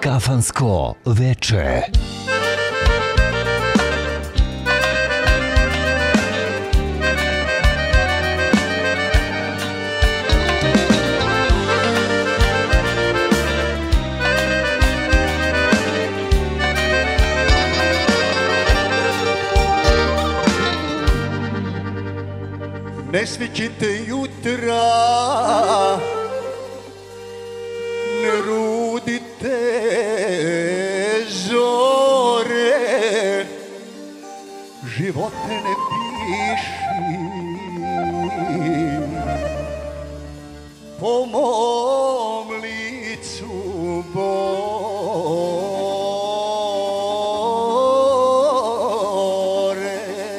Kafansko veče. Ne svićite jutra, ne rudite zore, živote ne piši po mom licu bore.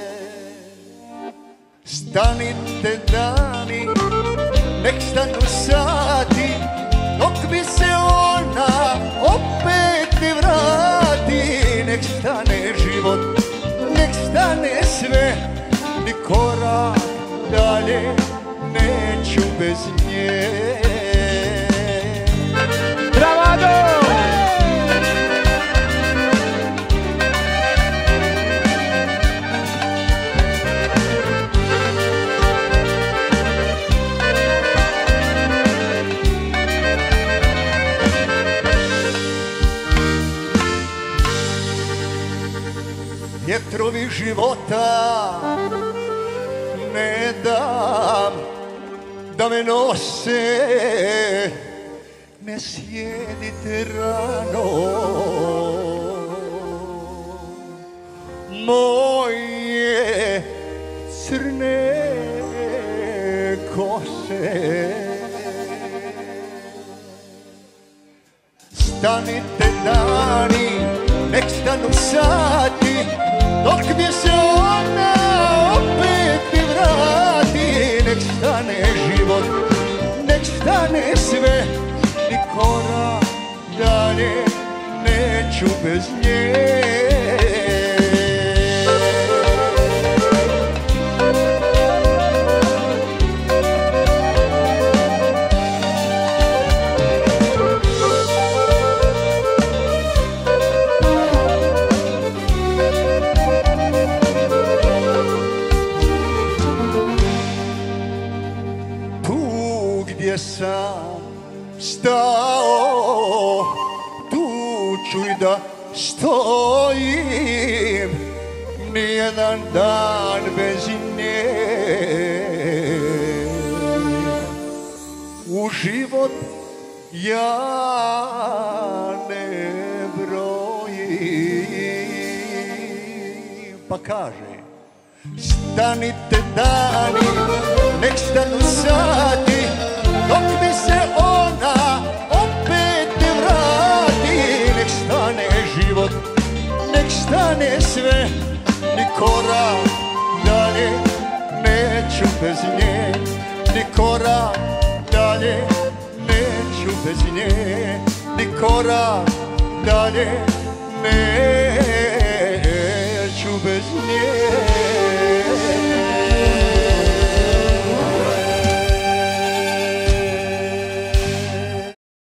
Stanite dani, nek stanu sati, dok mi se ona opet ne vrati. Nek stane život, nek stane sve, ni korak dalje neću bez nje. Bravado! Vjetrovi života ne dam da me nose, ne sjedite rano moje crne kose. Stanite dani, nek stanu sati, dok mi se ona opet mi vrati. Nek stane život, nek stane sve, ni korak dalje neću bez nje. Gdje sam stao, tu ću i da stojim, nijedan dan bez nje. U život ja ne brojim. Pa kaže, stanite dani, nek stanu sati, dok mi se ona opet ne vrati. Nek stane život, nek stane sve, ni korak dalje neću bez nje. Ni korak dalje neću bez nje. Ni korak dalje neću